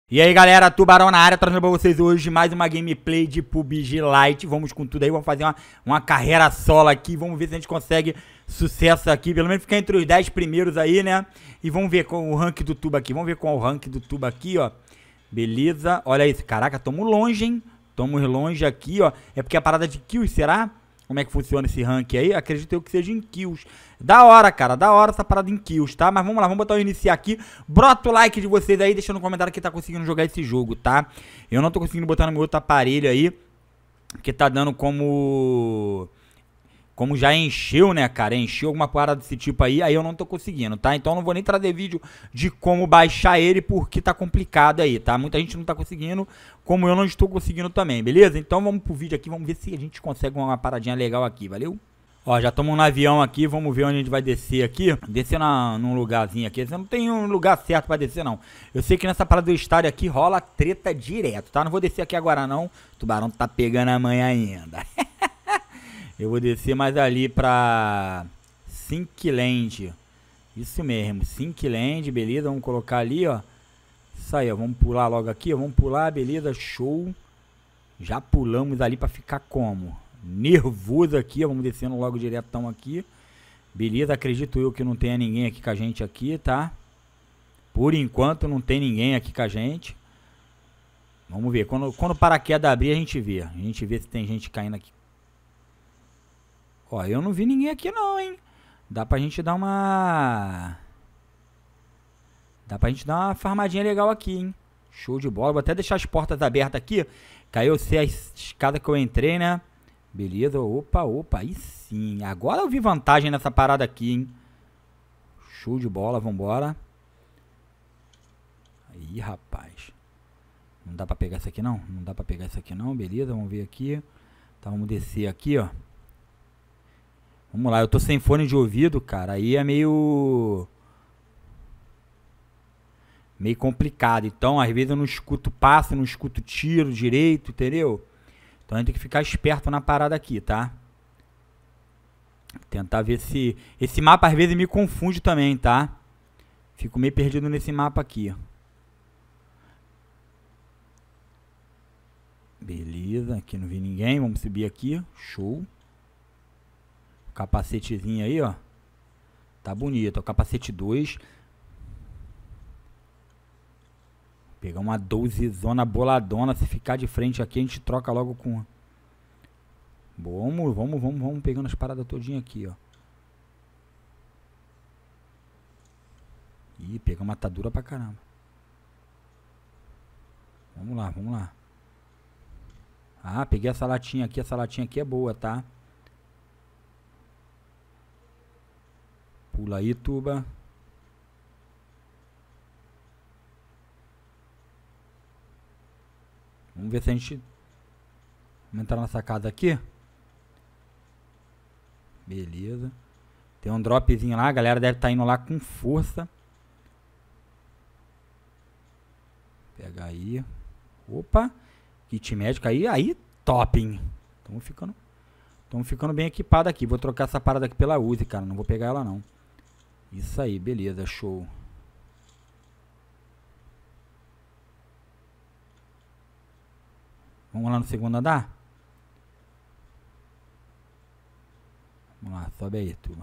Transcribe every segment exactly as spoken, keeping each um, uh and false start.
E aí galera, Tubarão na área, trazendo pra vocês hoje mais uma gameplay de P U B G Lite. Vamos com tudo aí, vamos fazer uma, uma carreira solo aqui. Vamos ver se a gente consegue sucesso aqui, pelo menos ficar entre os dez primeiros aí, né? E vamos ver com o rank do tubo aqui, vamos ver qual é o rank do tubo aqui, ó. Beleza, olha isso, caraca, tamo longe, hein? Tamo longe aqui, ó. É porque a parada de kills, será? Como é que funciona esse rank aí? Acredito eu que seja em kills. Da hora, cara. Da hora essa parada em kills, tá? Mas vamos lá, vamos botar o iniciar aqui. Brota o like de vocês aí, deixa no comentário quem tá conseguindo jogar esse jogo, tá? Eu não tô conseguindo botar no meu outro aparelho aí, porque tá dando como... Como já encheu, né, cara? Encheu alguma parada desse tipo aí, aí eu não tô conseguindo, tá? Então eu não vou nem trazer vídeo de como baixar ele, porque tá complicado aí, tá? Muita gente não tá conseguindo, como eu não estou conseguindo também, beleza? Então vamos pro vídeo aqui, vamos ver se a gente consegue uma paradinha legal aqui, valeu? Ó, já estamos no avião aqui, vamos ver onde a gente vai descer aqui. Descer na, num lugarzinho aqui, eu não tem um lugar certo pra descer, não. Eu sei que nessa parada do estádio aqui rola treta direto, tá? Não vou descer aqui agora, não. O tubarão tá pegando amanhã ainda. Eu vou descer mais ali pra Sinkland. Isso mesmo, Sinkland, beleza. Vamos colocar ali, ó. Isso aí, ó. Vamos pular logo aqui, ó. Vamos pular, beleza, show. Já pulamos ali pra ficar como? Nervoso aqui, ó. Vamos descendo logo diretão aqui. Beleza, acredito eu que não tenha ninguém aqui com a gente aqui, tá? Por enquanto não tem ninguém aqui com a gente. Vamos ver, quando, quando o paraquedas abrir a gente vê. A gente vê se tem gente caindo aqui. Ó, eu não vi ninguém aqui não, hein? Dá pra gente dar uma... Dá pra gente dar uma farmadinha legal aqui, hein? Show de bola. Vou até deixar as portas abertas aqui. Caiu ser a escada que eu entrei, né? Beleza. Opa, opa. Aí sim. Agora eu vi vantagem nessa parada aqui, hein? Show de bola. Vambora. Aí, rapaz. Não dá pra pegar isso aqui, não? Não dá pra pegar isso aqui, não. Beleza. Vamos ver aqui. Então, vamos descer aqui, ó. Vamos lá, eu tô sem fone de ouvido, cara, aí é meio... Meio complicado, então às vezes eu não escuto passo, não escuto tiro direito, entendeu? Então a gente tem que ficar esperto na parada aqui, tá? Tentar ver se... Esse mapa às vezes me confunde também, tá? Fico meio perdido nesse mapa aqui. Beleza, aqui não vi ninguém, vamos subir aqui, show. Capacetezinho aí, ó. Tá bonito, ó. Capacete dois. Pegar uma doze zona boladona. Se ficar de frente aqui, a gente troca logo com... Vamos, vamos, vamos, vamos pegando as paradas todinha aqui, ó. Ih, pegamos uma atadura pra caramba. Vamos lá, vamos lá. Ah, peguei essa latinha aqui. Essa latinha aqui é boa, tá? Pula aí, tuba. Vamos ver se a gente... Vamos entrar nessa casa aqui. Beleza. Tem um dropzinho lá. A galera deve estar indo lá com força. Pega aí. Opa. Kit médico aí. Aí, top, hein? Estamos ficando... Estamos ficando bem equipado aqui. Vou trocar essa parada aqui pela Uzi, cara. Não vou pegar ela, não. Isso aí, beleza, show. Vamos lá no segundo andar? Vamos lá, sobe aí, turma.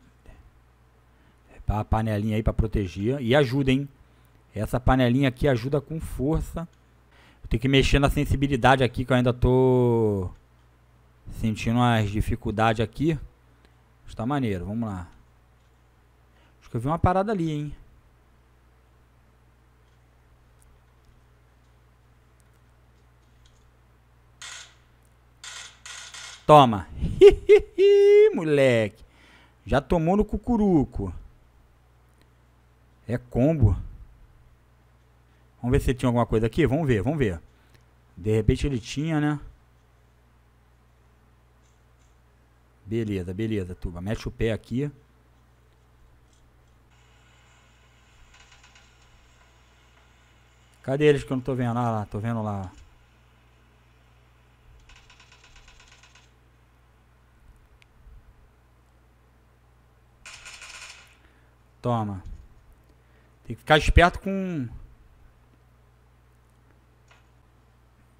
A panelinha aí pra proteger. E ajuda, hein? Essa panelinha aqui ajuda com força. Eu tenho que mexer na sensibilidade aqui, que eu ainda tô sentindo umas dificuldades aqui. Está maneiro, vamos lá. Acho que eu vi uma parada ali, hein? Toma. Moleque. Já tomou no cucuruco. É combo. Vamos ver se tinha alguma coisa aqui. Vamos ver, vamos ver. De repente ele tinha, né? Beleza, beleza, turma. Mete o pé aqui. Cadê eles que eu não tô vendo? Ah lá, tô vendo lá. Toma. Tem que ficar esperto com...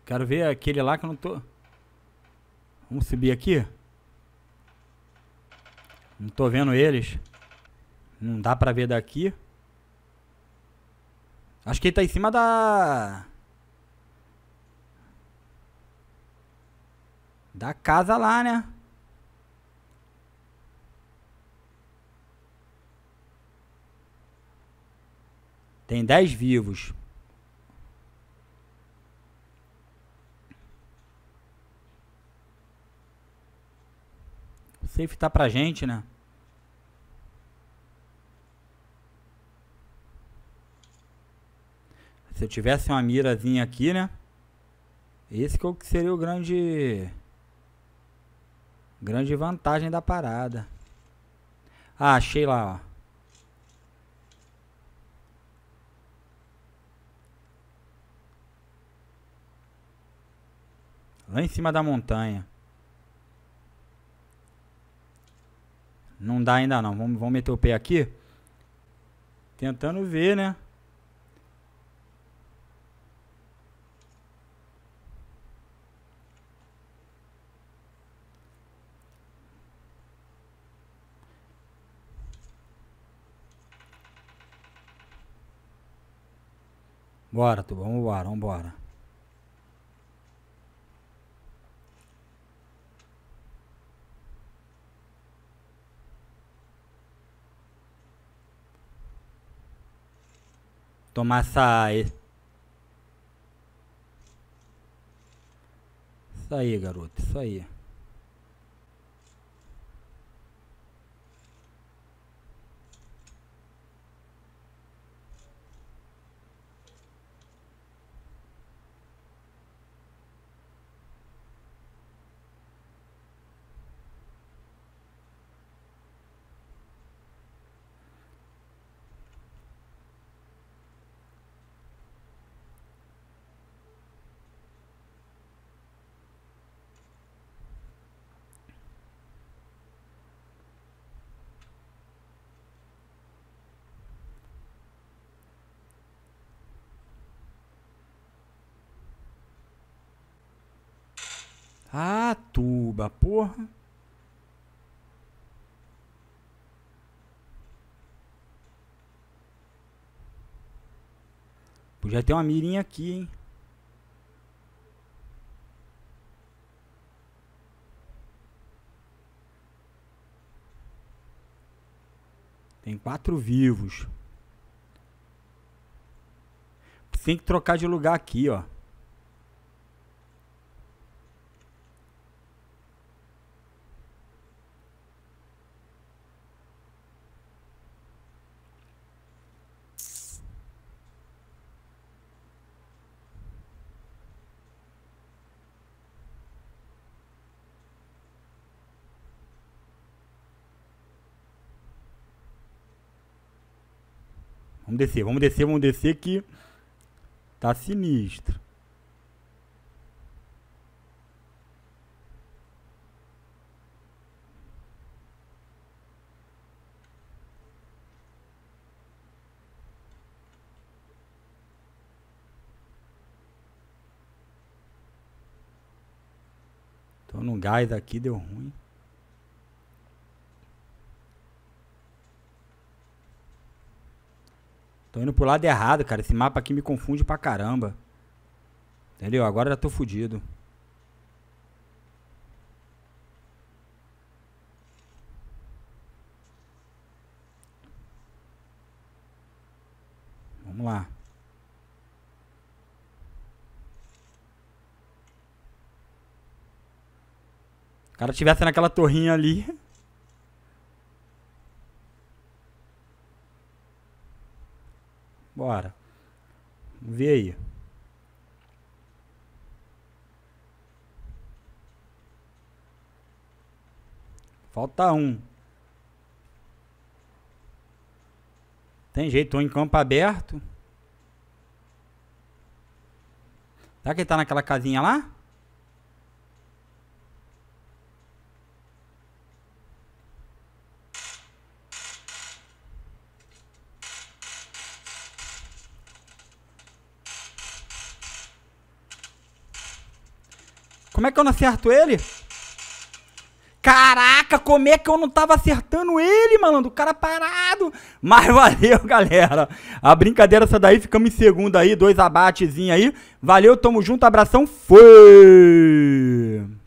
Quero ver aquele lá que eu não tô... Vamos subir aqui. Não tô vendo eles. Não dá pra ver daqui. Acho que ele tá em cima da... Da casa lá, né? Tem dez vivos. O safe tá pra gente, né? Se eu tivesse uma mirazinha aqui, né? Esse que eu- que seria o grande... Grande vantagem da parada. Ah, achei lá, ó. Lá em cima da montanha. Não dá ainda não. Vamos, vamos meter o pé aqui. Tentando ver, né? Bora, tu, vamos embora, vamos embora. Tomar essa... Isso aí, garoto, isso aí. Ah, tuba, porra. Podia ter uma mirinha aqui, hein. Tem quatro vivos. Tem que trocar de lugar aqui, ó. Vamos descer, vamos descer, vamos descer que tá sinistro. Tô no gás aqui, deu ruim. Tô indo pro lado errado, cara. Esse mapa aqui me confunde pra caramba. Entendeu? Agora já tô fudido. Vamos lá. Se o cara tivesse naquela torrinha ali. Bora. Vamos ver aí. Falta um. Tem jeito, tô em campo aberto. Será que ele tá naquela casinha lá? Como é que eu não acerto ele? Caraca, como é que eu não tava acertando ele, malandro? O cara parado. Mas valeu, galera. A brincadeira essa daí, ficamos em segundo aí, dois abatezinhos aí. Valeu, tamo junto, abração, foi!